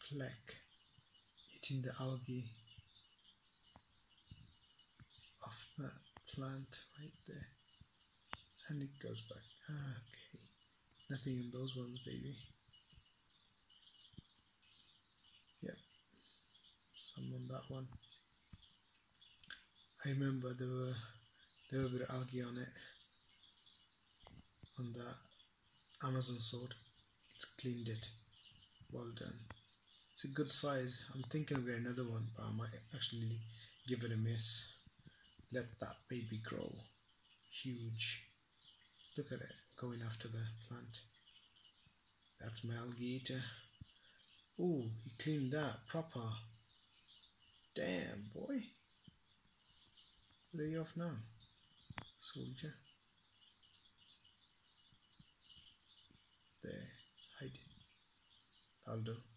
fleck eating the algae of the plant right there, and it goes back. Okay, nothing in those ones, baby. Yep, some on that one. I remember there were a bit of algae on it, on the Amazon sword. It's cleaned it. Well done. It's a good size. I'm thinking of getting another one, but I might actually give it a miss. Let that baby grow huge. Look at it going after the plant. That's my algae eater. Ooh, he cleaned that proper. Damn, boy. Where are you off now, soldier? There, hide it. That'll do.